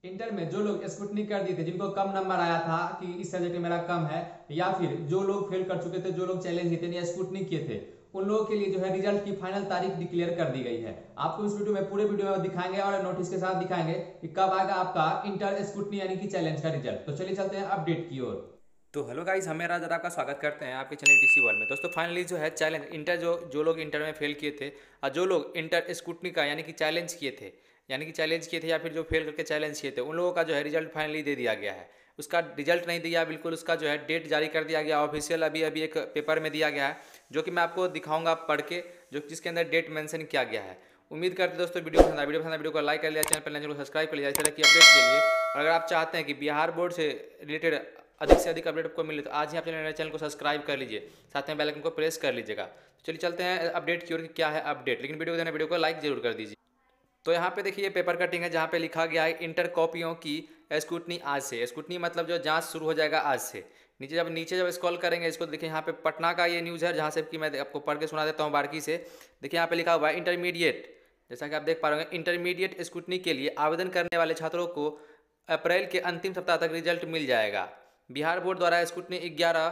Inter में जो लोग स्क्रूटनी कर दिए थे, जिनको कम नंबर आया था कि इस सब्जेक्ट में मेरा कम है, या फिर जो लोग फेल कर चुके थे, जो लोग चैलेंज जीते या स्क्रूटनी किए थे, उन लोगों के लिए जो है रिजल्ट की फाइनल तारीख डिक्लेयर कर दी गई है। आपको इस वीडियो में पूरे वीडियो में दिखाएंगे और नोटिस के साथ दिखाएंगे कि कब आएगा आपका इंटर स्क्रूटनी यानी कि चैलेंज का रिजल्ट। तो चलिए चलते हैं अपडेट की ओर। तो हेलो गाइस, हम मेरा आपका स्वागत करते हैं आपके चैनल टीसी वर्ल्ड में। दोस्तों फाइनली जो है चैलेंज इंटर जो लोग इंटर में फेल किए थे और जो लोग इंटर स्क्रूटनी का यानी कि चैलेंज किए थे या फिर जो फेल करके चैलेंज किए थे, उन लोगों का जो है रिजल्ट फाइनली दे दिया गया है। उसका रिजल्ट नहीं दिया, बिल्कुल उसका जो है डेट जारी कर दिया गया ऑफिशियल। अभी एक पेपर में दिया गया है जो कि मैं आपको दिखाऊंगा पढ़ के, जिसके अंदर डेट मेंशन किया गया है। उम्मीद करते दोस्तों वीडियो पसंद वीडियो को लाइक कर लिया, चैनल को सब्सक्राइब कर लिया इस तरह की अपडेट के लिए। और अगर आप चाहते हैं कि बिहार बोर्ड से रिलेटेड अधिक से अधिक अपडेट आपको मिले तो आज ही आप चैनल को सब्सक्राइब कर लीजिए, साथ में बेल आइकन को प्रेस कर लीजिएगा। चलिए चलते हैं अपडेट की ओर कि क्या है अपडेट, लेकिन वीडियो को लाइक जरूर कर दीजिए। तो यहाँ पे देखिए पेपर कटिंग है जहाँ पे लिखा गया है इंटर कॉपियों की स्क्रूटनी आज से। स्क्रूटनी मतलब जो जांच शुरू हो जाएगा आज से। नीचे जब स्क्रॉल करेंगे इसको देखिए, यहाँ पे पटना का ये न्यूज़ है जहाँ से कि मैं आपको पढ़ के सुना देता हूँ बारीकी से। देखिए यहाँ पे लिखा हुआ है इंटरमीडिएट, जैसा कि आप देख पा रहे हैं, इंटरमीडिएट स्क्रूटनी के लिए आवेदन करने वाले छात्रों को अप्रैल के अंतिम सप्ताह तक रिजल्ट मिल जाएगा। बिहार बोर्ड द्वारा स्क्रूटनी 11,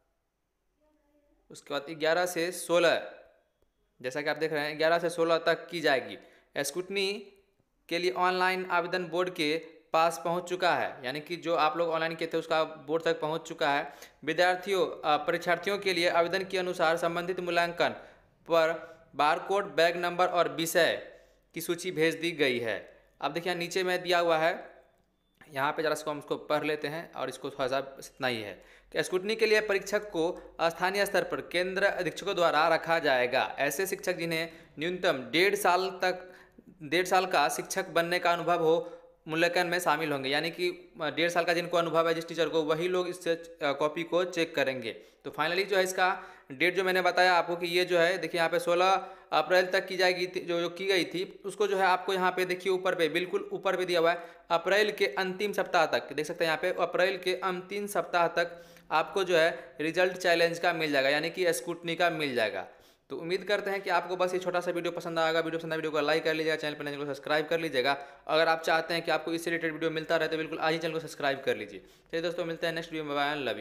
उसके बाद 11 से 16, जैसा कि आप देख रहे हैं 11 से 16 तक की जाएगी। स्क्रूटनी के लिए ऑनलाइन आवेदन बोर्ड के पास पहुंच चुका है, यानी कि जो आप लोग ऑनलाइन किए थे उसका बोर्ड तक पहुंच चुका है। परीक्षार्थियों के लिए आवेदन के अनुसार संबंधित मूल्यांकन पर बारकोड, बैग नंबर और विषय की सूची भेज दी गई है। अब देखिए नीचे में दिया हुआ है, यहाँ पे जरा हम उसको पढ़ लेते हैं और इसको थोड़ा सा इतना ही है कि स्क्रूटनी के लिए परीक्षक को स्थानीय स्तर पर केंद्र अधीक्षकों द्वारा रखा जाएगा। ऐसे शिक्षक जिन्हें न्यूनतम 1.5 साल का शिक्षक बनने का अनुभव हो मूल्यांकन में शामिल होंगे, यानी कि 1.5 साल का जिनको अनुभव है जिस टीचर को, वही लोग इस कॉपी को चेक करेंगे। तो फाइनली जो है इसका डेट जो मैंने बताया आपको कि ये जो है देखिए यहाँ पे 16 अप्रैल तक की जाएगी, जो की गई थी उसको जो है आपको यहाँ पे देखिए ऊपर पे, बिल्कुल ऊपर पे दिया हुआ है अप्रैल के अंतिम सप्ताह तक। देख सकते हैं यहाँ पे अप्रैल के अंतिम सप्ताह तक आपको जो है रिजल्ट चैलेंज का मिल जाएगा, यानी कि स्क्रूटनी का मिल जाएगा। तो उम्मीद करते हैं कि आपको बस ये छोटा सा वीडियो पसंद आएगा। वीडियो को लाइक कर लीजिएगा, चैनल को सब्सक्राइब कर लीजिएगा। अगर आप चाहते हैं कि आपको इससे रिलेटेड वीडियो मिलता रहे तो बिल्कुल आज ही चैनल को सब्सक्राइब कर लीजिए। चलिए दोस्तों मिलते हैं नेक्स्ट वीडियो में, बाय, लव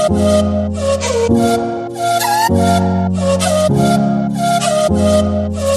यू।